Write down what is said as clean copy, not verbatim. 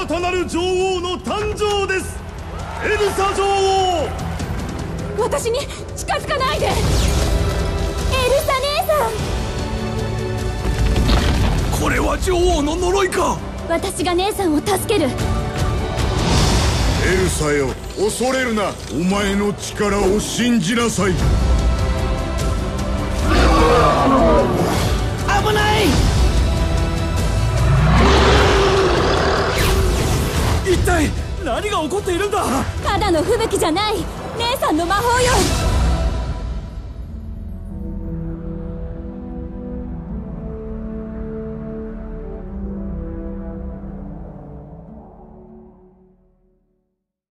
たなる女王の誕生です。エルサ女王。 私に近づかないで。エルサ姉さん、これは女王の呪いか。 私が姉さんを助ける。 エルサよ、恐れるな。お前の力を信じなさい。 危ない。一体何が起こっているんだ。 ただの吹雪じゃない。姉さんの魔法よ。